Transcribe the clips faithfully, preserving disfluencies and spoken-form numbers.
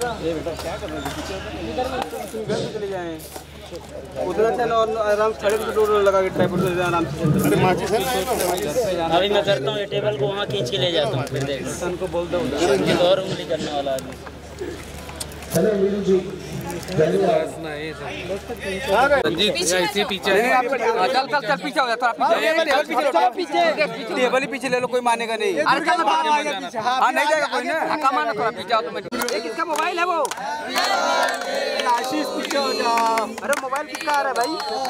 ये बेटा क्या कर रहे हो? इधर में तुम घर पे चले जाएं। उधर चलो और आराम से खड़े डोर लगा के ट्राइपॉड पे आराम से सेंटर। अरे माची सर अभी मैं करता हूँ, ये टेबल को वहाँ खींच के ले जाता हूँ, फिर देख उनको बोल दो उधर और उंगली करने वाला आदमी। रंजीत इससे पीछे चल चल चल पीछे हो जा, थोड़ा पीछे पीछे टेबल ही पीछे ले लो, कोई मानेगा नहीं। हाँ नहीं जाएगा कोई ना, हक्का मारना, थोड़ा पीछे आओ। तो मैं ये किसका मोबाइल है वो? आशीष पीछे हो जाओ। अरे मोबाइल किसका आ रहा है भाई?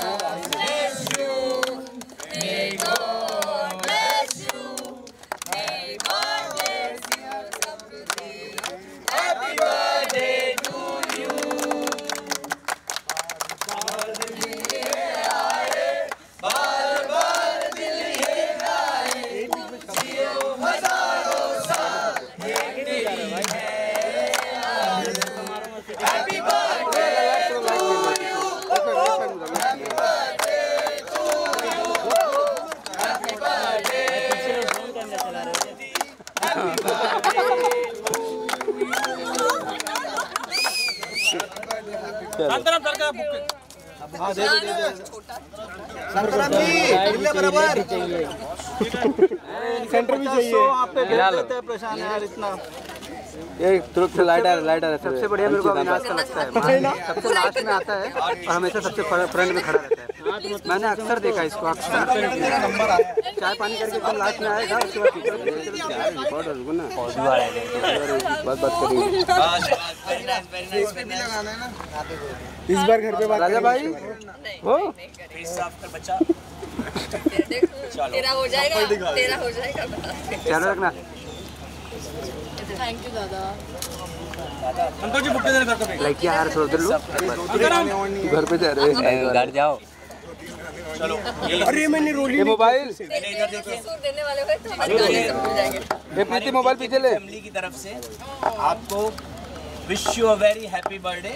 संतराम सर का बुक हां दे दे दे संतराम जी मिलने बराबर सेंटर भी चाहिए। आप पे भेज देते हैं परेशान यार इतना। ये तुरंत से लाइटर लाइटर सबसे बढ़िया मेरे को अविनाश का लगता है। सबसे लास्ट में आता है और हमेशा सबसे फ्रंट में खड़ा रहता है। मैंने अक्सर देखा इसको, अक्सर चाय पानी करके एकदम लास्ट में आएगा, उसके बाद रिकॉर्ड होगा ना बात बात करिए। इस बार घर पे बात राजा भाई हो बच्चा तेरा हो जाएगा, तेरा हो जाएगा। चलो रखना। थैंक यू दादा। अंकल जी बुक दे देना घर पे। लाइक यार थोड़ा उधर लो, घर पे जा रहे हैं, घर जाओ। चलो अरे मैंने रोली ये मोबाइल इधर देखिए देने वाले हो तो हमारी गाड़ी हो जाएंगे। ये प्रीति मोबाइल पीछे ले। फैमिली की तरफ से आपको wish you a very happy birthday.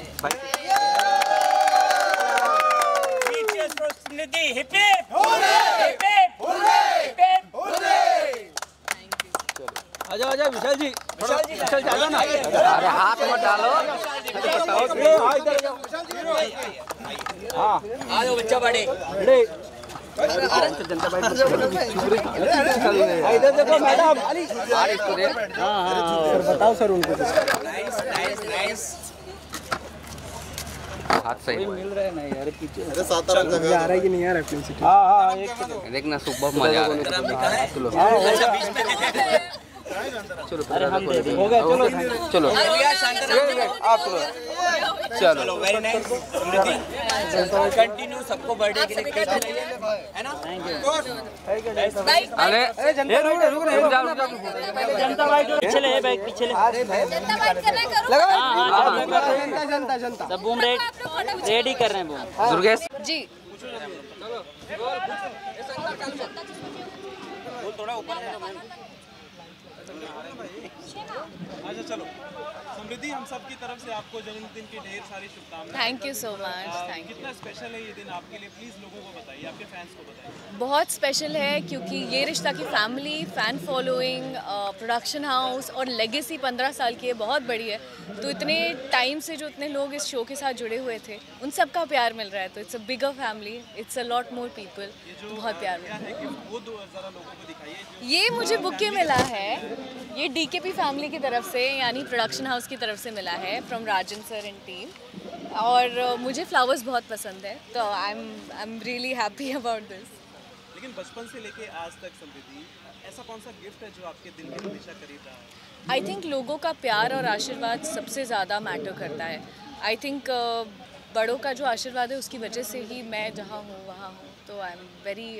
Hip hip hurray hip hip hurray hip hip hurray. आ जाओ आ जाओ विशाल जी, विशाल जी विशाल जी आ जाओ ना। अरे हाथ मत डालो। हां आ जाओ बच्चा बड़े जनता पार्टी इधर देखो मैडम। हां हां सर बताओ सर उनको। Nice nice nice. हाथ सही मिल रहा है ना यार पीछे। अरे सात आ रहा है कि नहीं यार एप्लीकेशन। हां हां एक देखना सुबह मजा आ रहा है। चलो अच्छा बीच में चलो अरे हम दे देंगे। हो गया चलो चलो आप चलो चलो वेरी नाइस। कंटिन्यू सबको बर्थडे के लिए केक खिलाइए, है ना? अरे जनता रुक रुक रुक जाओ रुक जाओ। जनता भाई जो पीछे ले, बैग पीछे ले। जनता बात करना करो। लगा जनता जनता जनता सब बूम रेड रेडी कर रहे हैं बूम। दुर्गेश जी थोड़ा ऊपर अच्छा चलो समृद्धि, हम सब की तरफ से आपको जन्मदिन की ढेर सारी शुभकामनाएं। Thank you so much. Thank you. कितना स्पेशल है ये दिन आपके लिए, प्लीज़ लोगों को बताइए, आपके फैंस को बताइए। बहुत स्पेशल है क्योंकि ये रिश्ता की family, fan following, production house और लेगेसी पंद्रह साल की है, बहुत बड़ी है। तो इतने टाइम से जो इतने लोग इस शो के साथ जुड़े हुए थे उन सब का प्यार मिल रहा है, तो it's a bigger family, it's a lot more people, बहुत प्यार मिल रहा है। वो दो ज़रा लोगों को दिखाइए। ये मुझे बुके मिला है, ये डीकेपी फैमिली की तरफ से यानी प्रोडक्शन हाउस की तरफ से मिला है from Rajan sir and team. और uh, मुझे फ्लावर्स बहुत पसंद है, तो I am I am really happy about this. लेकिन बचपन से लेके आज तक समृद्धि, ऐसा कौन सा गिफ्ट है जो आपके दिल के हमेशा करीब रहा है? आई थिंक लोगों का प्यार और आशीर्वाद सबसे ज़्यादा मैटर करता है। आई थिंक uh, बड़ों का जो आशीर्वाद है उसकी वजह से ही मैं जहाँ हूँ वहाँ हूँ, तो I am very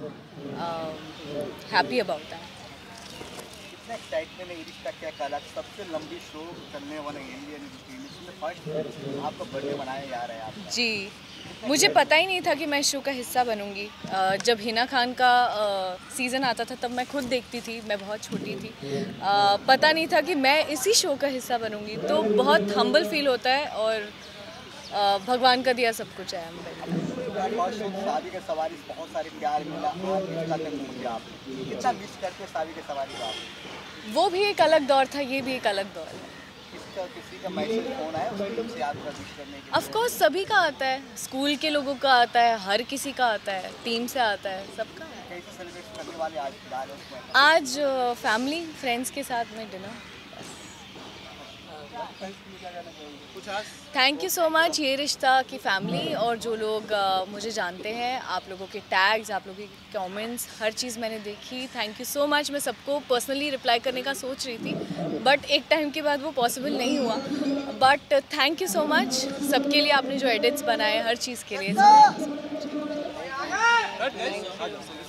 happy about that. कितना एक्साइटमेंट है ये रिश्ता क्या कहलाता है, सबसे लंबी शो करने वाले इंडियन टीम इसमें फर्स्ट आपका बर्थडे मनाया जा रहा है आपका। जी, मुझे पता ही नहीं था कि मैं इस शो का हिस्सा बनूंगी। जब हिना खान का सीज़न आता था तब मैं खुद देखती थी, मैं बहुत छोटी थी, पता नहीं था कि मैं इसी शो का हिस्सा बनूंगी, तो बहुत हम्बल फील होता है और भगवान का दिया सब कुछ है। शादी के सवारी बहुत सारे प्यार मिला, आप कितना मिस करते शादी के सवारी को आप? वो भी एक अलग दौर था, ये भी एक अलग दौर है। इस का किसी का मैसेज फोन आया उसको तुमसे याद कर विश करने के लिए? ऑफ कोर्स सभी का आता है, स्कूल के लोगों का आता है, हर किसी का आता है, टीम से आता है, सबका है। कैसे सेलिब्रेट करने वाले आज जा रहे हो उसमें? आज फैमिली फ्रेंड्स के साथ में डिनर। कुछ आज थैंक यू सो मच ये रिश्ता की फैमिली और जो लोग uh, मुझे जानते हैं, आप लोगों के टैग्स, आप लोगों के कमेंट्स, हर चीज़ मैंने देखी। Thank you so much. मैं सबको पर्सनली रिप्लाई करने का सोच रही थी बट एक टाइम के बाद वो पॉसिबल नहीं हुआ, but thank you so much सबके लिए, आपने जो एडिट्स बनाए हर चीज़ के लिए।